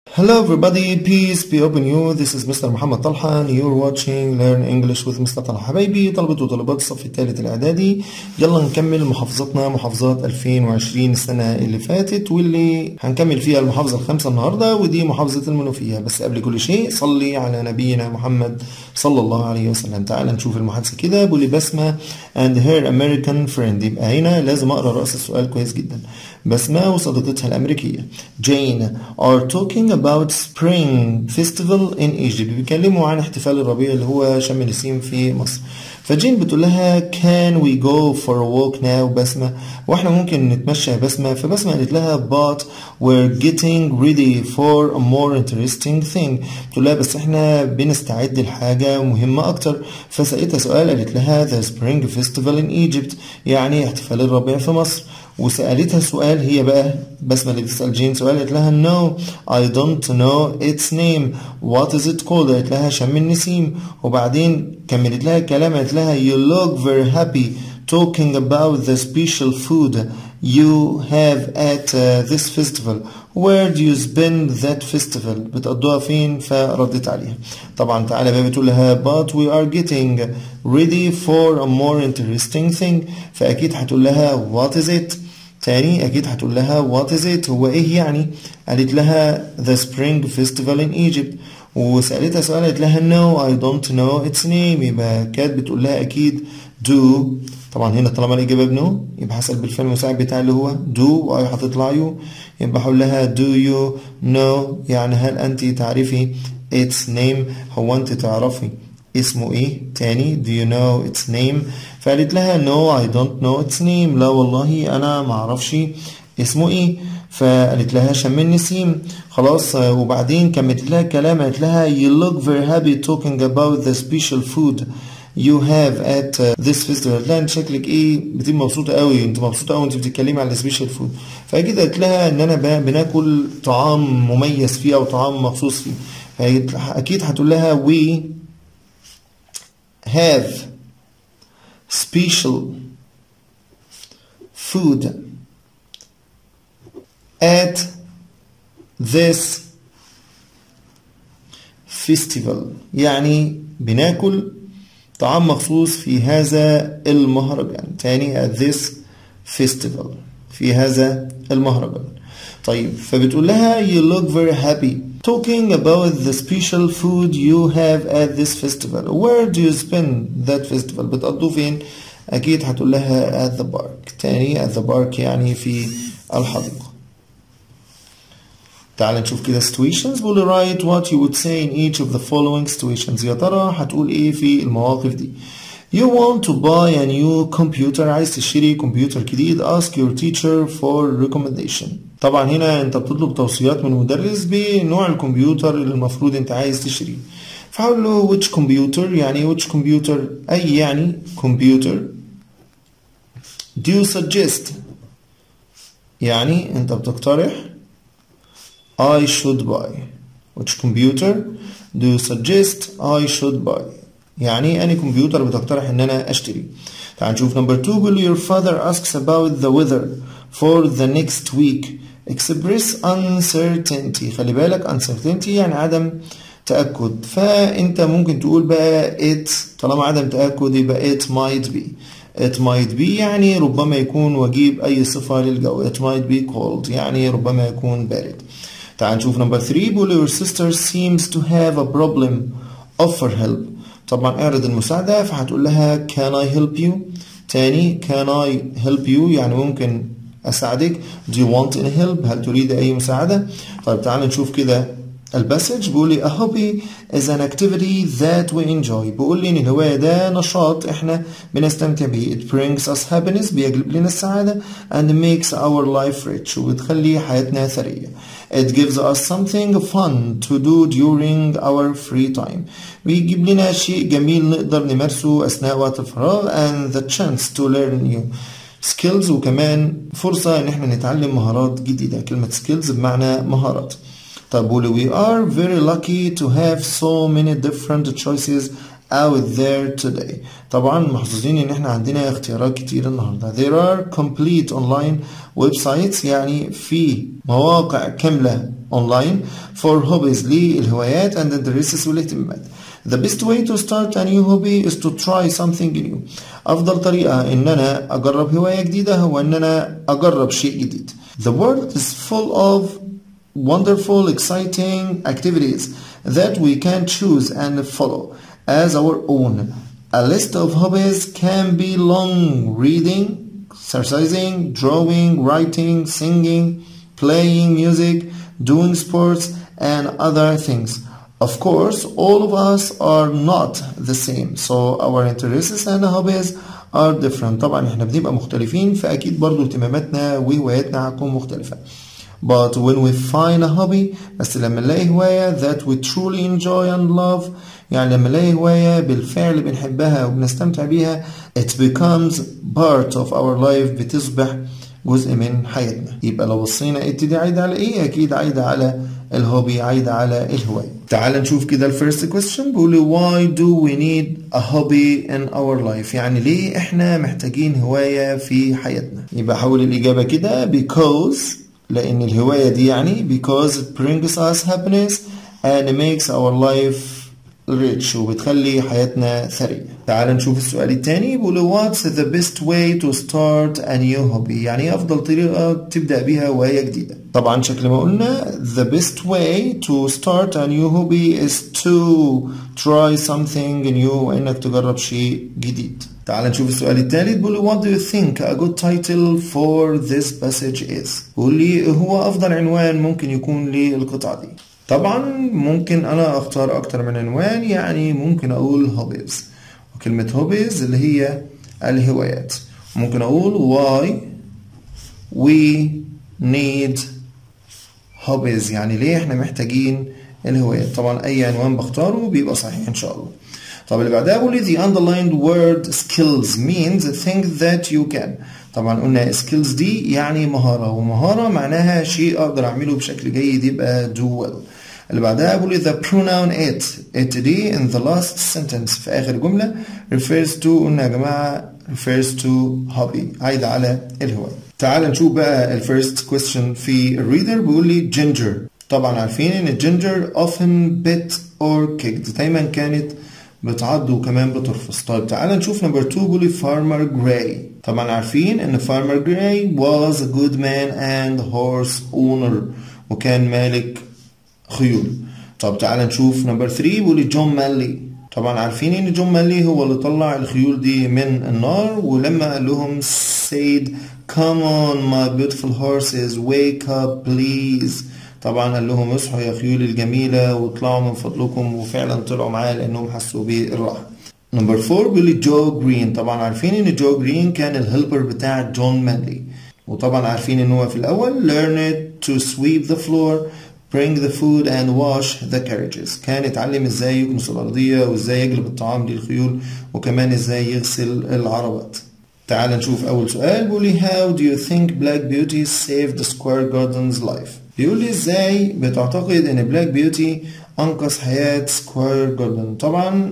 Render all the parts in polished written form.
Hello everybody, peace be upon you. This is Mr. محمد طلحة and you're watching Learn English with Mr. طلحة. حبايبي طلبة وطالبات الصف الثالث الإعدادي، يلا نكمل محافظتنا، محافظات 2020 السنة اللي فاتت، واللي هنكمل فيها المحافظة الخامسة النهاردة، ودي محافظة المنوفية. بس قبل كل شيء صلي على نبينا محمد صلى الله عليه وسلم. تعال نشوف المحادثة كده. بيقول لي بسمة and her American friend. يبقى هنا لازم أقرأ رأس السؤال كويس جدا. بسمة وصديقتها الأمريكية Jane are talking about spring festival in Egypt. بيتكلموا عن احتفال الربيع اللي هو شم النسيم في مصر. فجين بتقول لها can we go for a walk now بسمة، واحنا ممكن نتمشى يا بسمة. فبسمة قالت لها but we're getting ready for a more interesting thing. بتقول لها بس احنا بنستعد لحاجة مهمة أكتر. فسألتها سؤال، قالت لها the spring festival in Egypt، يعني احتفال الربيع في مصر. وسألتها سؤال هي بقى بسمة اللي بتسأل جين سؤال، قالت لها no I don't know its name what is it called. قالت لها شم النسيم. وبعدين كملت لها الكلام، قالت لها you look very happy talking about the special food you have at this festival where do you spend that festival. بتقضوها فين؟ فردت عليها. طبعا تعالى بقى بتقول لها but we are getting ready for a more interesting thing. فأكيد هتقول لها what is it. تاني أكيد هتقول لها what is it، هو إيه يعني. قالت لها the spring festival in Egypt. وسألتها سؤال، قالت لها no I don't know its name. يبقى كانت بتقول لها أكيد do. طبعا هنا طالما الإجابة بنو يبقى هسأل بالفعل المساعد بتاعي اللي هو do، وأي هتطلع يو. يبقى هقول لها do you know، يعني هل أنت تعرفي its name، هو أنت تعرفي اسمه إيه. تاني do you know its name. فقالت لها no I don't know its name، لا والله أنا معرفش اسمه إيه. فقالت لها شم النسيم. خلاص. وبعدين كملت لها الكلام، قالت لها you look very happy talking about the special food you have at this festival. لا انت شكلك ايه بتبقى مبسوطه قوي، انت مبسوطه قوي انت بتتكلمي على السبيشال فود. فاكيد قالت لها ان انا بناكل طعام مميز فيه او طعام مخصوص فيه. فاكيد هتقول لها we have special food at this festival، يعني بناكل طعام مخصوص في هذا المهرجان. تاني at this festival، في هذا المهرجان. طيب فبتقول لها you look very happy talking about the special food you have at this festival where do you spend that festival. بتقضوا فين؟ أكيد هتقول لها at the park. تاني at the park يعني في الحديقة. تعال نشوف كده situations. بقول write what you would say in each of the following situations. يا ترى هتقول ايه في المواقف دي. You want to buy a new computer، عايز تشتري كمبيوتر جديد. Ask your teacher for recommendation. طبعا هنا انت بتطلب توصيات من مدرس بنوع الكمبيوتر اللي المفروض انت عايز تشتريه. فهقول له which computer، يعني which computer اي يعني computer. Do you suggest، يعني انت بتقترح. I should buy. Which computer do you suggest I should buy، يعني أي كمبيوتر بتقترح إن أنا أشتري. تعال نشوف number 2. بيقول your father asks about the weather for the next week. Express uncertainty. خلي بالك uncertainty يعني عدم تأكد. فأنت ممكن تقول بقى it، طالما عدم تأكد يبقى it might be. It might be يعني ربما يكون وجيب أي صفة للجو. It might be cold يعني ربما يكون بارد. تعال نشوف number 3. بيقول your sister seems to have a problem. offer help. طبعا اعرض المساعدة، فهتقول لها can I help you. تاني can I help you يعني ممكن أساعدك. do you want any help، هل تريد أي مساعدة. طيب تعال نشوف كده الباسج. بيقول لي a hobby is an activity that we enjoy. بيقول لي ان الهواية ده نشاط احنا بنستمتع بيه. it brings us happiness، بيجلب لنا السعادة. and makes our life rich، وبتخلي حياتنا ثرية. it gives us something fun to do during our free time، بيجيب لنا شيء جميل نقدر نمارسه أثناء وقت الفراغ. and the chance to learn new skills، وكمان فرصة ان احنا نتعلم مهارات جديدة. كلمة skills بمعنى مهارات. طب we are very lucky to have so many different choices out there today. طبعا محظوظين ان احنا عندنا اختيارات كتير النهارده. There are complete online websites، يعني في مواقع كاملة online for hobbies للهوايات and interests والاهتمامات. The best way to start a new hobby is to try something new. أفضل طريقة إن أنا أجرب هواية جديدة هو إن أنا أجرب شيء جديد. The world is full of wonderful, exciting activities that we can choose and follow as our own. A list of hobbies can be long: reading, exercising, drawing, writing, singing, playing music, doing sports, and other things. Of course, all of us are not the same, so our interests and hobbies are different. طبعا احنا بنبقى مختلفين فأكيد برضو اهتماماتنا وهواياتنا هتكون مختلفة. But when we find a hobby بس لما نلاقي هواية that we truly enjoy and love يعني لما نلاقي هواية بالفعل بنحبها وبنستمتع بيها it becomes part of our life بتصبح جزء من حياتنا. يبقى لو بصينا it دي عايدة على ايه؟ أكيد عايدة على الهوبي، عايدة على الهواية. تعال نشوف كده الفيرست question بيقول why do we need a hobby in our life؟ يعني ليه احنا محتاجين هواية في حياتنا؟ يبقى حول الإجابة كده because لأن الهواية دي يعني because it brings us happiness and makes our life rich وبتخلي حياتنا ثرية. تعال نشوف السؤال الثاني بيقول what's the best way to start a new hobby؟ يعني أفضل طريقة تبدأ بيها هواية جديدة. طبعا شكل ما قلنا the best way to start a new hobby is to try something new وإنك تجرب شيء جديد. تعال نشوف السؤال الثالث بيقول what do you think a good title for this passage is؟ بيقول لي هو أفضل عنوان ممكن يكون للقطعة دي. طبعا ممكن أنا أختار أكتر من عنوان، يعني ممكن أقول hobbies، وكلمة hobbies اللي هي الهوايات. ممكن أقول why we need hobbies يعني ليه احنا محتاجين الهوايات. طبعا أي عنوان بختاره بيبقى صحيح إن شاء الله. طب اللي بعدها بقول the underlined word skills means think that you can. طبعا قلنا skills دي يعني مهارة، ومهارة معناها شيء أقدر أعمله بشكل جيد يبقى do well. اللي بعدها بقول the pronoun it دي in the last sentence في آخر جملة refers to قلنا يا جماعة refers to hobby عايدة على الهواية. تعال نشوف بقى الفيرست question في الريدر بيقول لي ginger. طبعا عارفين ان ginger often bit or kicked دايما كانت بتعض وكمان بترفص. طيب تعال نشوف نمبر 2 بيقول farmer gray. طبعا عارفين ان farmer gray was a good man and horse owner وكان مالك خيول. طب تعال نشوف نمبر 3 بيقول جون مالي. طبعا عارفين ان جون مالي هو اللي طلع الخيول دي من النار، ولما قال لهم said come on my beautiful horses wake up please. طبعا قال لهم اصحوا يا خيول الجميلة واطلعوا من فضلكم، وفعلا طلعوا معاه لانهم حسوا بالراحة. نمبر 4 بيقول جو جرين. طبعا عارفين ان جو جرين كان الهيلبر بتاع جون مانلي، وطبعا عارفين ان هو في الاول learn it to sweep the floor bring the food and wash the carriages. كان اتعلم ازاي يكنس الارضية وازاي يجلب الطعام للخيول وكمان ازاي يغسل العربات. تعال نشوف اول سؤال بيقول لي how do you think Black Beauty saved Square Garden's life؟ بيقول لي ازاي بتعتقد ان بلاك بيوتي انقذ حياة سكوير جاردن؟ طبعا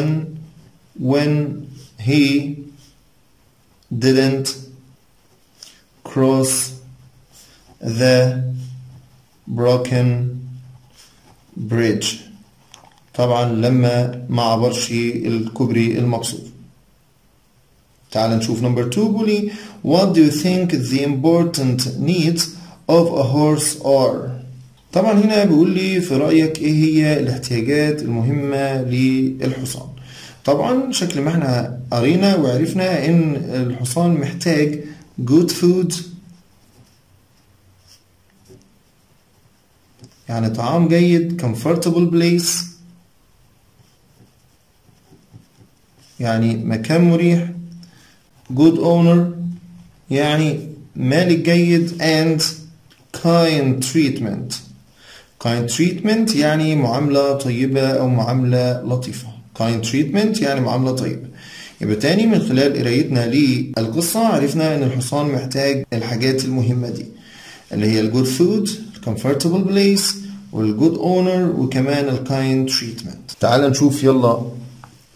when he didn't cross the broken bridge. طبعا لما ما عبرش الكوبري المقصود. تعال نشوف نمبر 2 بيقول لي what do you think the important needs of a horse are؟ طبعا هنا بيقول لي في رأيك ايه هي الاحتياجات المهمة للحصان؟ طبعا شكل ما احنا قرينا وعرفنا ان الحصان محتاج good food يعني طعام جيد، comfortable place يعني مكان مريح، good owner يعني مالك جيد، and kind treatment يعني معاملة طيبة أو معاملة لطيفة. kind treatment يعني معاملة طيبة. يبقى تاني من خلال قرايتنا للقصة عرفنا إن الحصان محتاج الحاجات المهمة دي اللي هي الجود فود، comfortable place، والجود اونر، وكمان الكايند تريتمنت. تعال نشوف يلا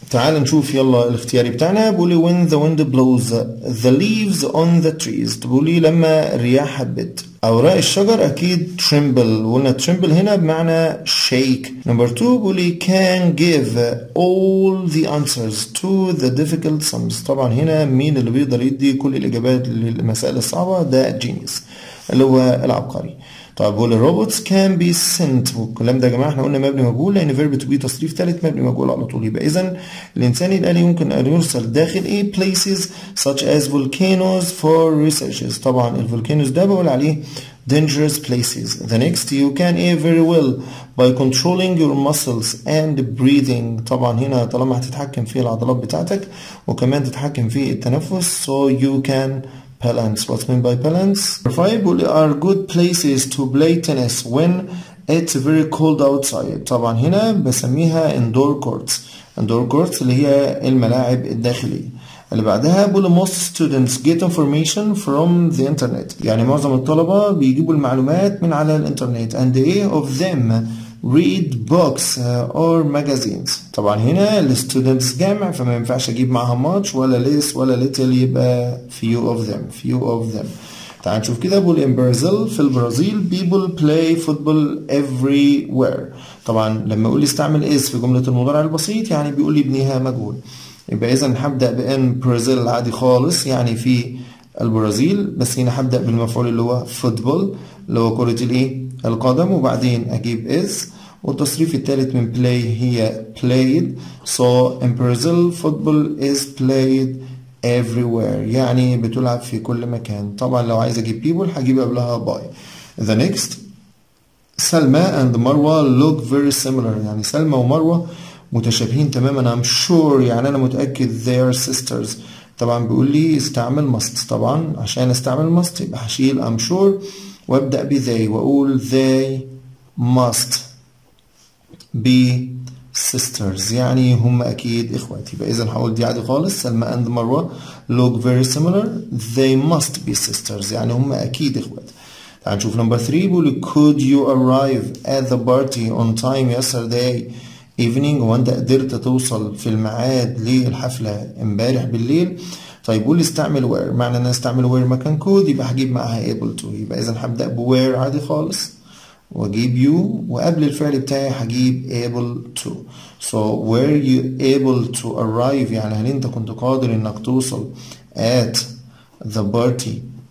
تعال نشوف يلا الاختياري بتاعنا. بيقول لي when the wind blows the leaves on the trees. تقول لي لما الرياح هبت أوراق الشجر أكيد tremble. وقلنا tremble هنا بمعنى shake. number 2 بيقول لي can give all the answers to the difficult sums. طبعا هنا مين اللي بيقدر يدي كل الإجابات للمسائل الصعبة؟ ده genius اللي هو العبقري. طيب بقول الروبوتس كان بي سنت، والكلام ده يا جماعه احنا قلنا مبني مجهول لان فيرب تو بي تصريف ثالث مبني مجهول على طول. يبقى اذا الانسان الالي يمكن ان يرسل داخل ايه places such as volcanoes for researches. طبعا الفولكانوز ده بقول عليه dangerous places. The next you can air very well by controlling your muscles and breathing. طبعا هنا طالما هتتحكم في العضلات بتاعتك وكمان تتحكم في التنفس so you can balance. What's meant by balance? 5 are good places to play tennis when it's very cold outside. طبعا هنا بسميها indoor courts. indoor courts اللي هي الملاعب الداخلية. اللي بعدها بقول most students get information from the internet. يعني معظم الطلبة بيجيبوا المعلومات من على الانترنت and a of them read books or magazines. طبعا هنا ال students جامع فما ينفعش اجيب معاها much ولا less ولا little، يبقى few of them. تعال نشوف كده. بقول in Brazil في البرازيل people play football everywhere. طبعا لما يقول لي استعمل is في جملة المضارع البسيط يعني بيقول لي ابنيها مجهول. يبقى اذا هبدأ بان Brazil عادي خالص يعني في البرازيل، بس هنا هبدأ بالمفعول اللي هو football اللي هو كرة الايه؟ القدم، وبعدين اجيب is، والتصريف الثالث من play هي played. So in Brazil football is played everywhere يعني بتلعب في كل مكان. طبعا لو عايز اجيب people هجيب قبلها by. The next سلمى and مروة look very similar. يعني سلمى ومروة متشابهين تماما. I'm sure يعني انا متأكد they are sisters. طبعا بيقول لي استعمل must. طبعا عشان استعمل must يبقى هشيل I'm sure وابدأ ب they واقول they must be sisters يعني هم اكيد اخوات. يبقى اذا هقول دي عادي خالص سلمى and مروة look very similar they must be sisters يعني هم اكيد اخوات. تعال نشوف نمبر 3 بيقول could you arrive at the party on time yesterday evening. وانت قدرت توصل في الميعاد للحفلة امبارح بالليل. طيب بيقول لي استعمل where. معنى ان انا استعمل where مكان could يبقى هجيب معاها able to. يبقى اذا هبدأ ب where عادي خالص واجيب you وقبل الفعل بتاعي هجيب able to. So were you able to arrive يعني هل انت كنت قادر انك توصل at the party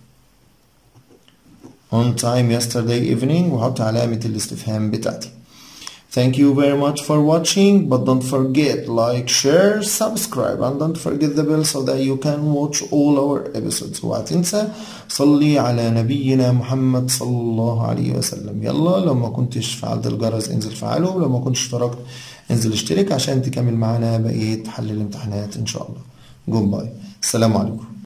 on time yesterday evening وحط علامة الاستفهام بتاعتي. Thank you very much for watching, but don't forget like, share, subscribe and don't forget the bell so that you can watch all our episodes. وهتنسى صلي على نبينا محمد صلى الله عليه وسلم. يلا لو ما كنتش فعلت الجرس انزل فعله، ولو ما كنتش اشتركت انزل اشترك عشان تكمل معانا بقية حل الامتحانات ان شاء الله. Goodbye. السلام عليكم.